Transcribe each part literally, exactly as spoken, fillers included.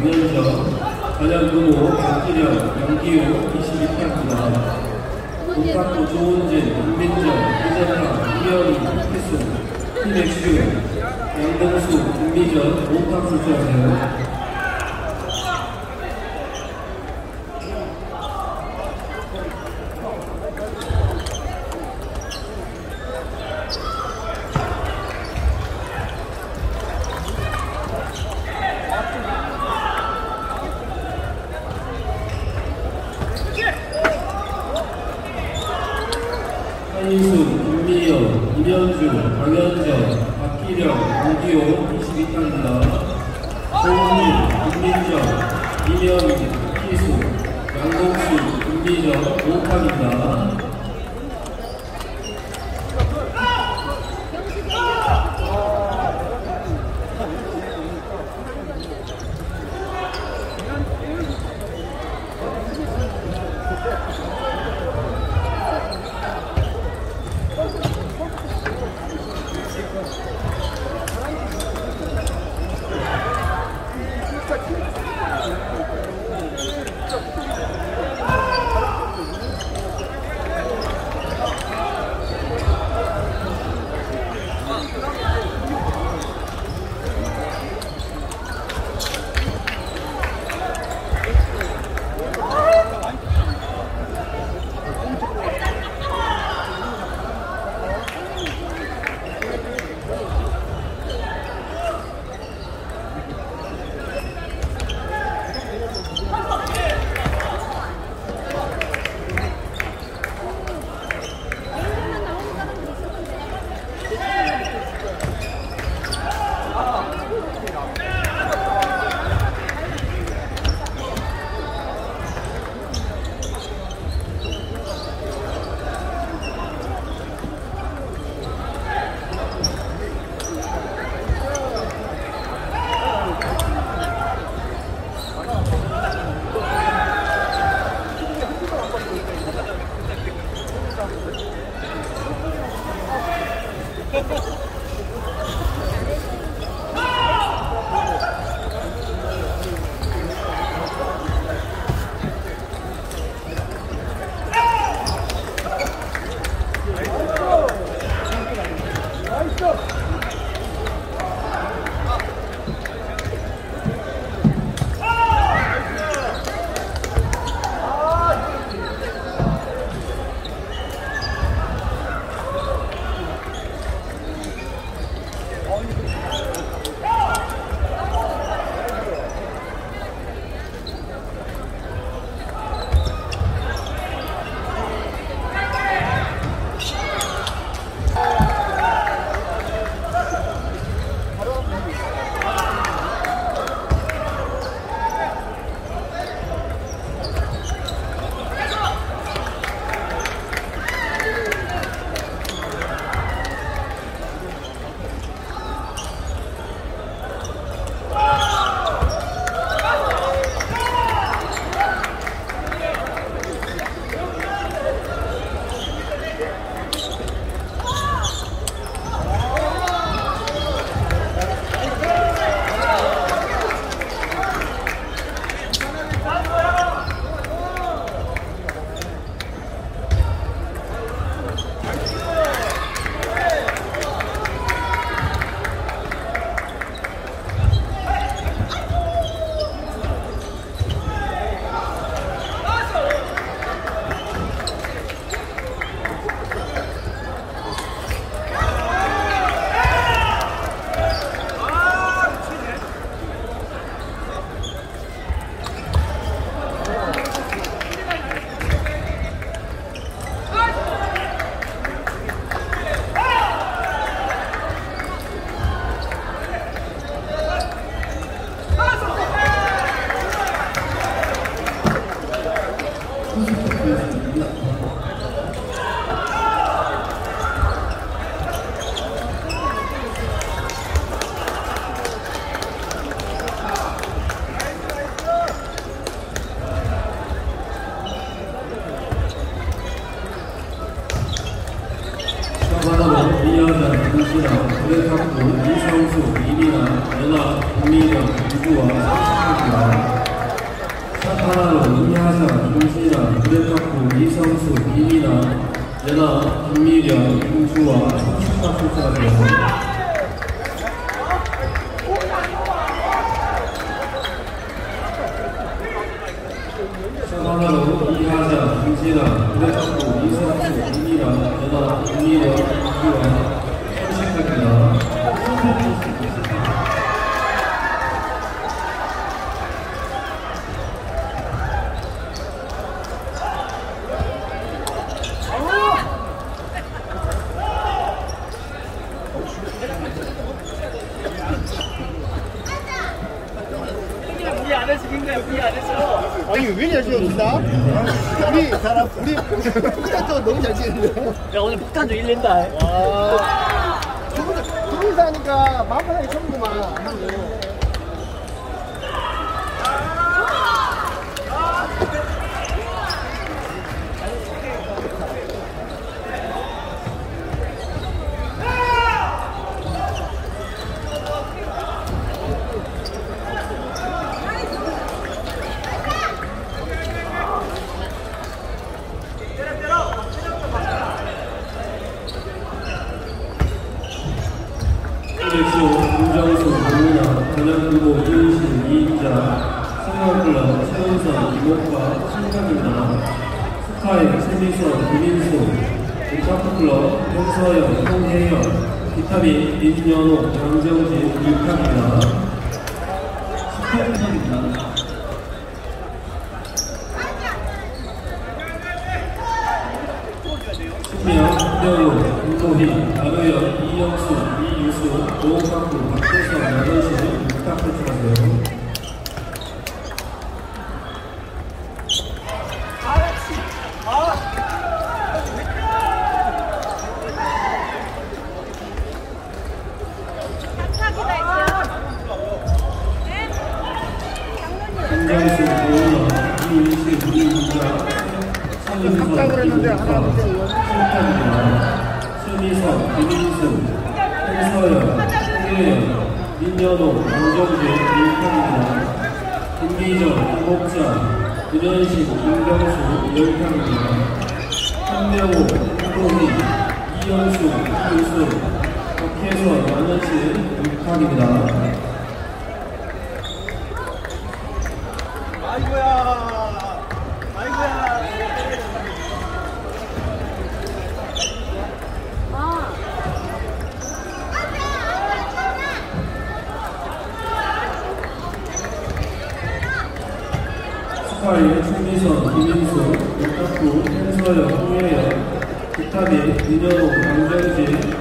강현정, 전현금호, 박기령, 영기호 이십이 타입니다. 동탁구 조은진, 김민정, 이재상, 이현희, 희수, 김백슈, 양동수, 김미전, 오탁 출전하세요. 한인수, 김미연, 이현주, 강현정, 박기령, 오기호 이십이 타입니다. 조은진, 김민정, 이현희, 희수, 양동수, 김미정, 오 타입니다. 하나로 이하자, 김진아, 그레타코, 이성수, 이민아, 연아, 김미련, 김주아, 삼십사 출전하세요. 하나로 이하자, 김진아, 그레타코, 이성수, 이민아, 연아, 김미련, 김주아, 삼십사입니다. 아니 왜 잘 치는다? 우리 사람 우리 폭탄도 너무 잘 치는데. 야 오늘 폭탄도 일린다. 와. 둘이서 하니까 마음편하게 쳐는구만. 일조, 김정수, 노은아, 전현구보, 이은신, 이인자, 성형클럽, 최은선, 이목과, 신강입니다. 스카이, 최미선, 김인수, 오타프클럽, 현서영, 홍혜연, 비타민, 민연호, 양정진, 육합입니다. 스카이입니다. 신명, 김명우, 김도희, 나노연, 이영수, 이유수, 노홍학부, 박태선, 여덟시, 육탑 출전하세요. 김정수, 노은아, 이인식, 이인자, 서윤선, 이국화, 신탁입니다. 최미선, 김인수, 홍서연, 홍예연, 민연호, 강정진, 일탕입니다. 김기정, 김옥자, 윤현식, 김경수, 열탕입니다. 한명호, 한도희, 이현수, 이유수, 박혜선, 양현식, 육탕입니다. 아이고야. 아이고야. 스카이, 최미선, 김인수, 육탁구, hen서영, 홍예연, 비타민, 민연호, 강정진,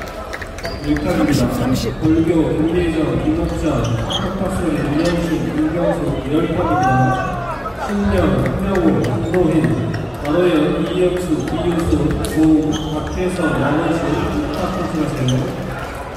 육탑입니다. 골교, 김미정, 김옥자, 석탁소리, 윤현식, 김경수, 열탑입니다. 신명, 한명호, 한도hin, 나노연, 이영수, 이유수, 고우, 박혜선, 양현식, 육탑 선출하세요.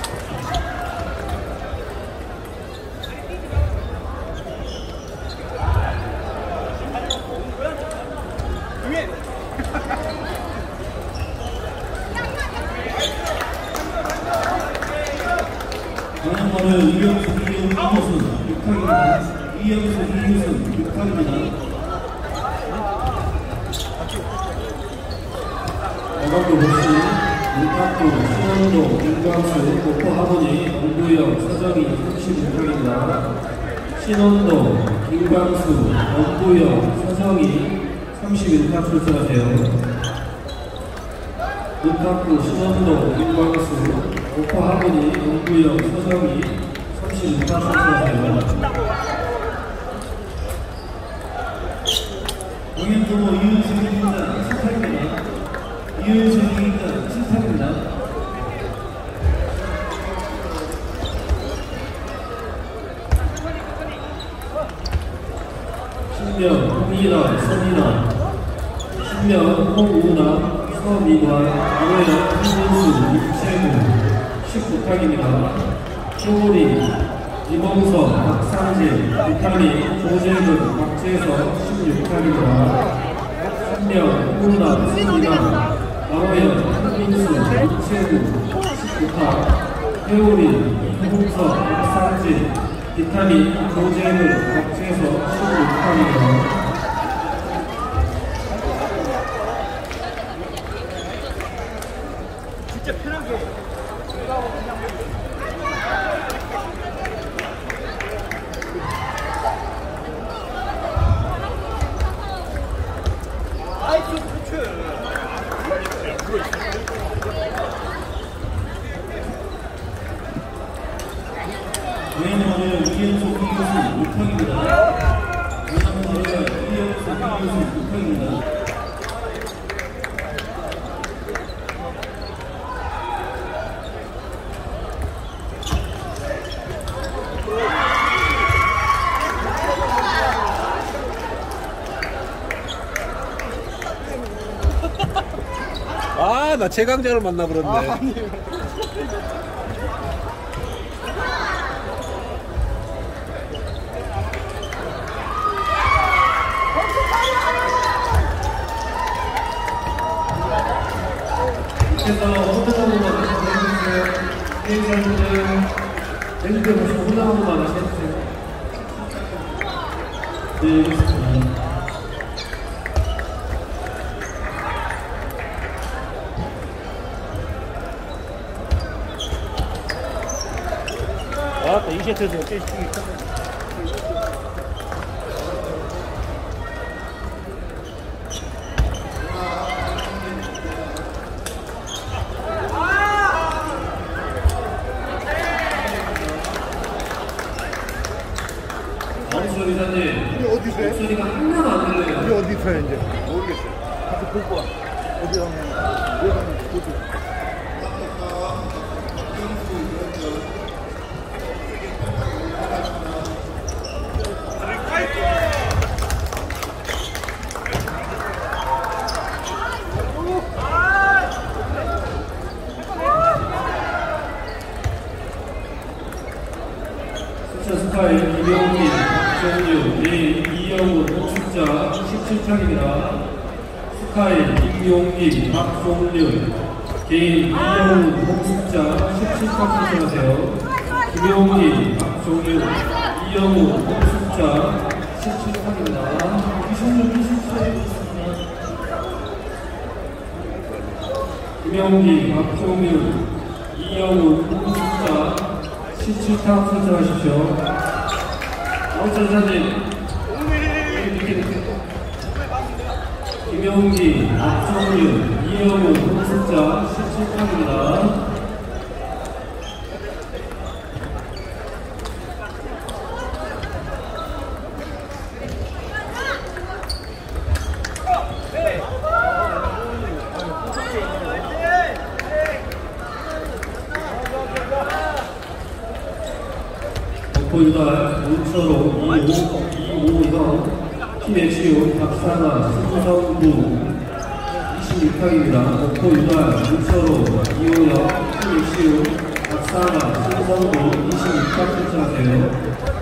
다음번은 이영수, 이유순, 육탑입니다. 이영수, 이유순, 육탑입니다. 어감도 보시, 육탑도, 신원도, 김광수, 고포하모니, 엄구영, 서정희, 삼십육탑입니다. 신원도, 김광수, 엄구영, 서정희, 삼십일탑 출전하세요. 육탑도, 신원도, 김광수, 고포하모니, 엄구영, 서정희, 삼십육탑 출전하세요. 공연도모 이윤석입니다. 칠탑입니다. 이윤석입니다. 칠탑입니다. 신명, 홍이나, 서민아, 신명, 홍우나, 서민화, 나노연, 김민수, 육채구, 십구탑입니다. 효리, 이범석, 박상진, 비타민, 조재근, 박재석, 십육탑입니다. 신명, 홍우나, 서민아, 나노연, 한민수, 육채구, 십구탑, 효리, 이범석, 박상진, 비타민, 조재근, 박재석, 십육탑입니다. 탁입니다. 이상훈 선수가 이연수, 이연수 탁입니다. 아, 나 최강자를 만나버렸네. 아, 아니. 그래서 호텔하고만 해주세요. 게임사분들 밴드 모시고 호텔하고만 해주세요. 네, 알겠습니다. 아, 이 세트에서 꽤 박수 이사님, 우리 어디서 해? 목소리가 하나도 안 우리 들려요. 어디서 해, 이제? 모르겠어요. 가서 보고 와. 어디 가면, 어디 가면, 어디. 숫자 스타일 김영민, 박정유, 예인, 이영훈, 숫자 십칠 탁입니다. 스카이, 김용민, 박종윤, 개인 이영훈, 홍숫자 십칠 탁 신청하세요. 김용민, 박종윤, 이영훈, 홍숫자 십칠 탁입니다. 이십육, 이십칠 김용민, 박종윤, 이영훈, 홍숫자 십칠 탁 선정하십시오. 아웃사사님 김용기, 박정윤, 이영훈, 홍숫자 십칠 탁입니다. 덕포유달, 문철호, 이오형, 김혜시온, 박사나, 신성부 이십육 탁입니다. 덕포유달, 문철호, 이오형, 김혜시온, 박사나, 신성부 이십육 탁 신청하세요.